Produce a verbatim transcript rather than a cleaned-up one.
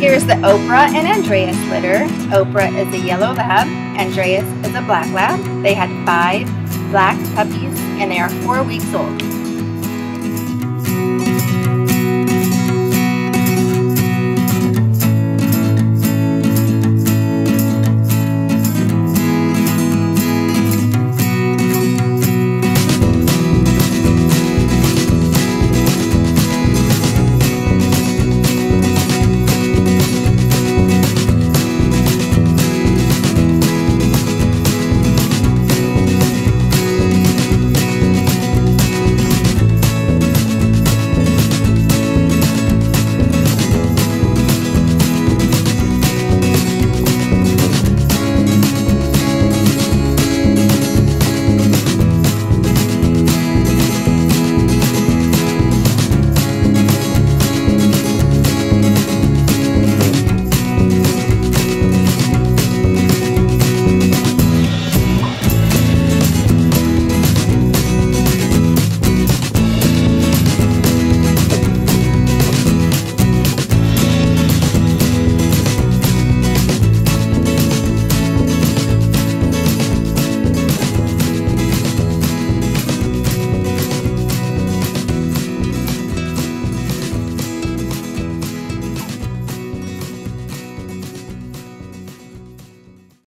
Here's the Oprah and Andreas litter. Oprah is a yellow lab, Andreas is a black lab. They had five black puppies and they are four weeks old.